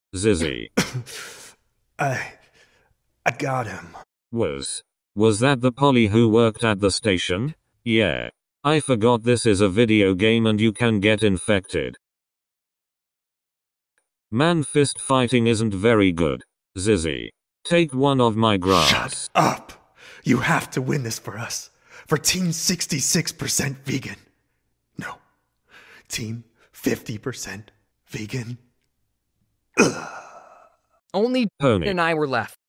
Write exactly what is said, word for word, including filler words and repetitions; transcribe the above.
Zizzy. I... I got him. Was. Was that the Polly who worked at the station? Yeah. I forgot this is a video game and you can get infected. Man, fist fighting isn't very good. Zizzy. Take one of my grass. Shut up! You have to win this for us. For Team sixty-six percent vegan. No. Team fifty percent vegan. Ugh. Only Pony and I were left.